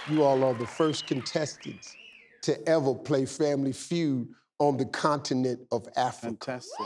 You all are the first contestants to ever play Family Feud on the continent of Africa. Fantastic.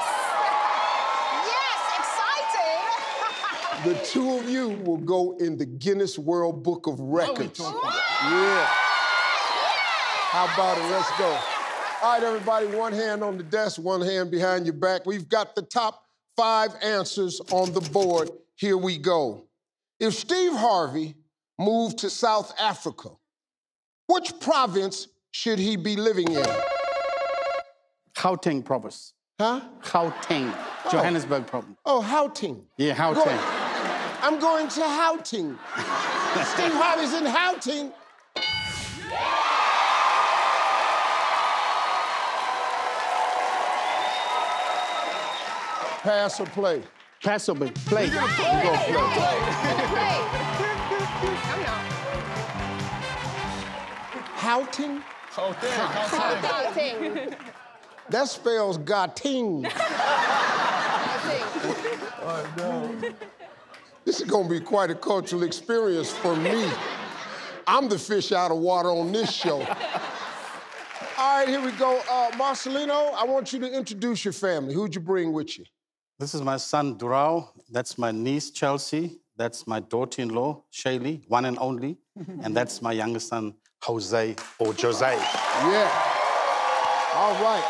Yes, exciting! The two of you will go in the Guinness World Book of Records. Yeah. How about it? Let's go. All right, everybody, one hand on the desk, one hand behind your back. We've got the top 5 answers on the board. Here we go. If Steve Harvey moved to South Africa, which province should he be living in? Gauteng province. Huh? Gauteng. Oh. Johannesburg province. Oh, Houghton. Yeah, Houghton. I'm going to Houghton. Steve Harvey's in Houghton. Pass or play? Pass or play? Go play. Houghton? Gauteng. That spells Gauteng. Oh, no. This is gonna be quite a cultural experience for me. I'm the fish out of water on this show. All right, here we go. Marcelino, I want you to introduce your family. Who'd you bring with you? This is my son, Durao. That's my niece, Chelsea. That's my daughter-in-law, Shaylee, one and only. And that's my youngest son, Jose, or Jose. Yeah. All right.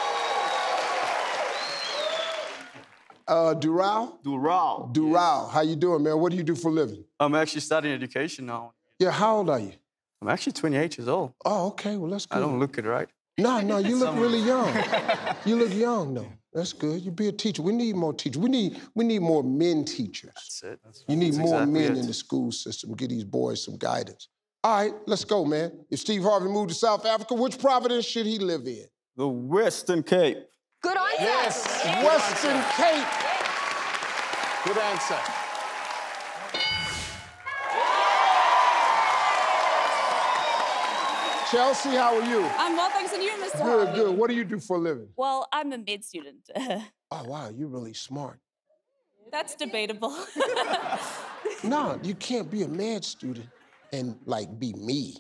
Durao? Durao. Durao. How you doing, man? What do you do for a living? I'm actually studying education now. Yeah, how old are you? I'm actually 28 years old. Oh, okay, well, that's good. I don't look it right. No, you look really young. You look young, though. That's good. You be a teacher. We need more teachers. We need more men teachers. That's it. You need more exactly men it. in the school system. Give these boys some guidance. All right, let's go, man. If Steve Harvey moved to South Africa, which province should he live in? The Western Cape. Good answer. Yes, Western Cape. Good answer. Chelsea, how are you? I'm well, thanks, and you, Mr. Good, Harvey? good. What do you do for a living? Well, I'm a med student. Oh, wow, you're really smart. That's debatable. No, you can't be a med student and, like, be me.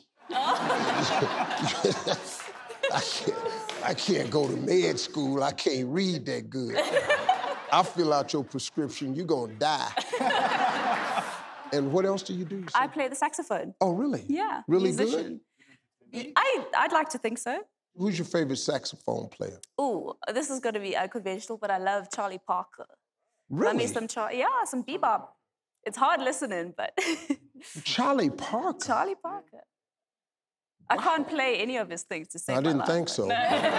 I can't go to med school. I can't read that good. I fill out your prescription, you're gonna die. And what else do you do? I play the saxophone. Oh, really? Yeah. Really musician. good? I'd like to think so. Who's your favorite saxophone player? Ooh, this is going to be unconventional, but I love Charlie Parker. Really? Love me some some bebop. It's hard listening, but Charlie Parker? Charlie Parker. I can't play any of his things to save I my didn't life. think so.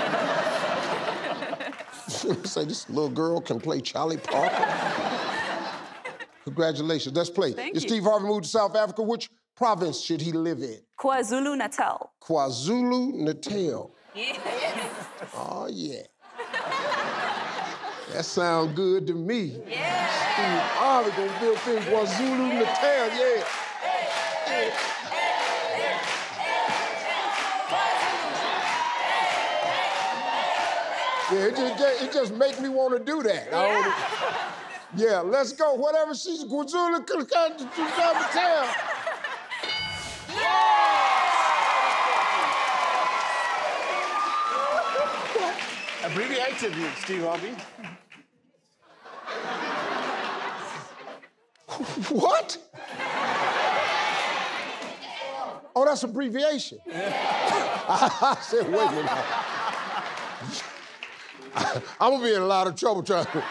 Say this little girl can play Charlie Parker? Congratulations, let's play. Thank If you. Steve Harvey moved to South Africa, which province should he live in? KwaZulu-Natal. KwaZulu-Natal. Yes. Oh, yeah. That sounds good to me. Yeah. Steve Harvey gonna build things KwaZulu-Natal, yeah. Yeah, it just make me want to do that. Yeah, let's go. Whatever she's KwaZulu-Natal. Abbreviated, Steve Harvey. What? Oh, that's abbreviation. I said, wait a minute. I'm gonna be in a lot of trouble trying to.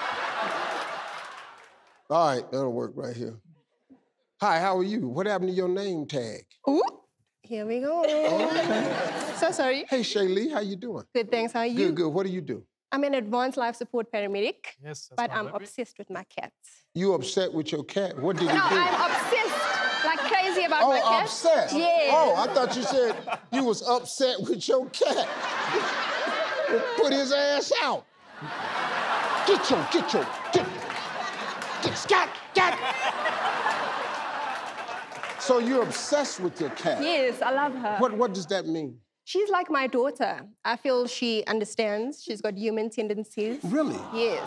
All right, that'll work right here. Hi, how are you? What happened to your name tag? Ooh, here we go. Okay. So sorry. Hey, Shaylee, how you doing? Good, thanks. How are you? Good, good. What do you do? I'm an advanced life support paramedic, Yes, but I'm obsessed with my cats. You upset with your cat? What did he No, do? I'm obsessed like crazy about my Oh, cat. obsessed? Yeah. Oh, I thought you said you was upset with your cat. Well, put his ass out. Get Scott. So you're obsessed with your cat? Yes, I love her. What does that mean? She's like my daughter. I feel she understands. She's got human tendencies. Really? Yes.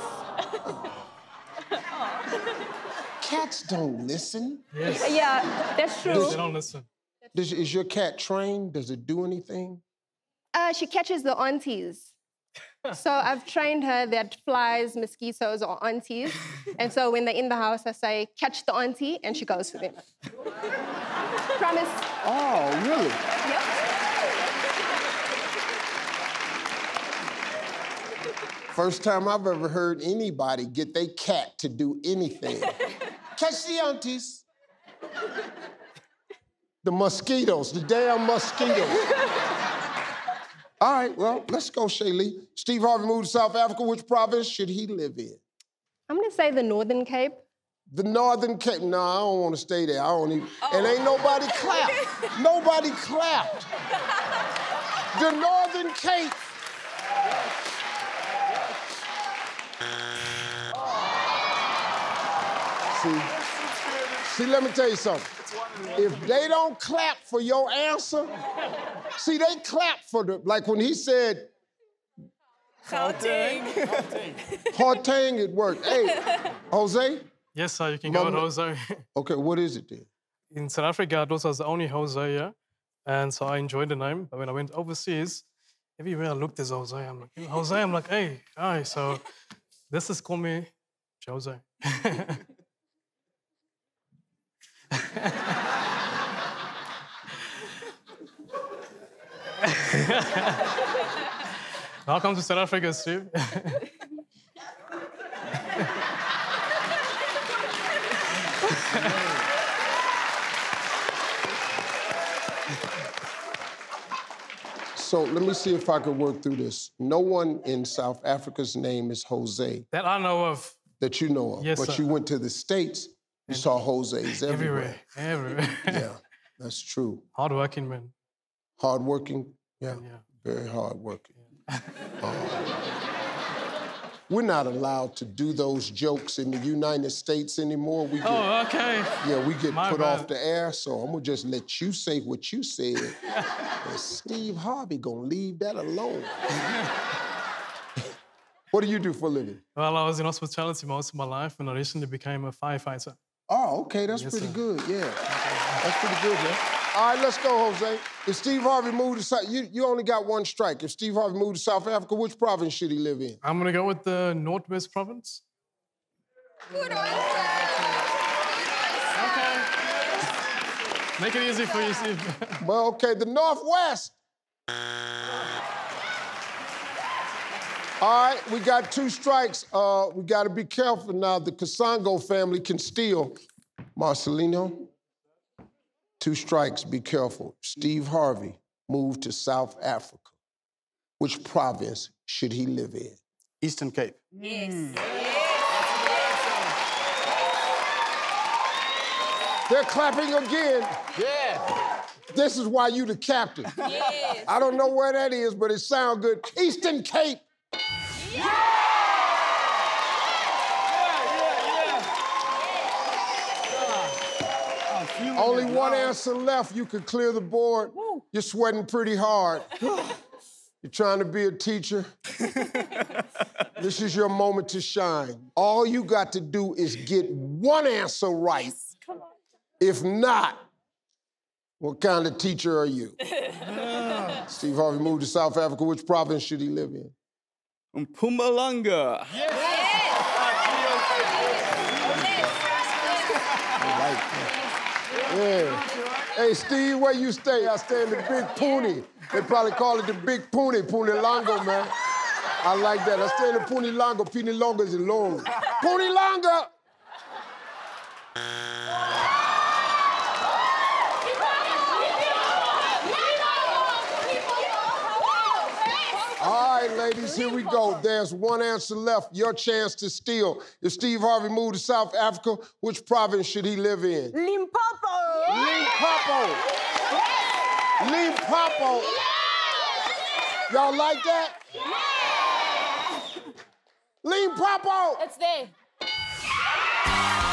Cats don't listen. Yes. Yeah, that's true. They don't listen. Is your cat trained? Does it do anything? She catches the aunties. So I've trained her that flies, mosquitoes are aunties. And so when they're in the house, I say, catch the auntie, and she goes for them. Promise. Oh, really? Yep. First time I've ever heard anybody get their cat to do anything. Catch the aunties. The mosquitoes, the damn mosquitoes. All right, well, let's go, Shaylee. Steve Harvey moved to South Africa. Which province should he live in? I'm gonna say the Northern Cape. The Northern Cape. No, I don't want to stay there. I don't even. And ain't nobody clapped. Nobody clapped. The Northern Cape. See, let me tell you something. If they don't clap for your answer, see, they clap for the, like when he said, Gauteng. Houghton, it worked. Hey, Jose? Yes, sir, you can go with Jose. Okay, what is it then? In South Africa, it was the only Jose, yeah? And so I enjoyed the name. But when I went overseas, everywhere I looked, there's Jose. I'm like, Jose, I'm like, hey, hi. So this is call me Jose. Welcome to South Africa, Steve. So let me see if I can work through this. No one in South Africa's name is Jose. That I know of. That you know of. Yes, but sir. you went to the States, you saw Jose's everywhere. Everywhere. Yeah, that's true. Hardworking man. Hardworking? Yeah, very hardworking. We're not allowed to do those jokes in the United States anymore. We get, okay. Yeah, we get My put bad. off the air, so I'm gonna just let you say what you said. And Steve Harvey gonna leave that alone. What do you do for a living? Well, I was in hospitality most of my life, and I recently became a firefighter. Oh, okay, that's Yes, pretty sir. good, yeah. That's pretty good, man. All right, let's go, Jose. If Steve Harvey moved to South, you only got one strike. If Steve Harvey moved to South Africa, which province should he live in? I'm gonna go with the Northwest province. Good Okay. Make it easy for you, Steve. Well, okay, the Northwest. All right, we got 2 strikes. We gotta be careful now. The Kasongo family can steal. Marcelino, 2 strikes, be careful. Steve Harvey moved to South Africa. Which province should he live in? Eastern Cape. Yes. They're clapping again. Yeah. This is why you the captain. Yes. I don't know where that is, but it sounds good. Eastern Cape. Only one answer left. You could clear the board. You're sweating pretty hard. You're trying to be a teacher. This is your moment to shine. All you got to do is get one answer right. Come on. If not, what kind of teacher are you? Steve Harvey moved to South Africa. Which province should he live in? Mpumalanga. Yeah. Hey, Steve, where you stay? I stay in the Big Puni. They probably call it the Big Puni, Punilongo, man. I like that. I stay in the Punilongo. Punilongo is long. Punilongo! All right, ladies, here we go. There's one answer left. Your chance to steal. If Steve Harvey moved to South Africa, which province should he live in? Limpopo. Limpopo. Limpopo. Y'all like that? Limpopo. It's there.